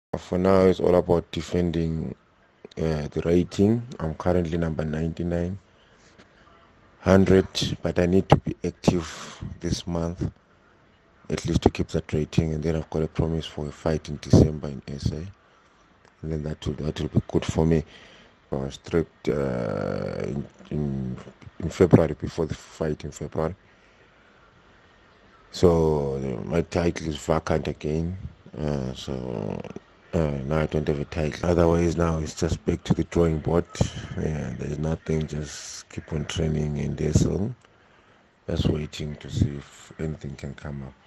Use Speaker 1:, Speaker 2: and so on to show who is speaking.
Speaker 1: For now, it's all about defending the rating. I'm currently number 99, 100, but I need to be active this month, at least to keep that rating. And then I've got a promise for a fight in December in SA, and then that will be good for me. I was stripped in February, before the fight in February. So my title is vacant again. Now I don't have a title. Otherwise, now it's just back to the drawing board. Yeah, there's nothing. Just keep on training in this song. Just waiting to see if anything can come up.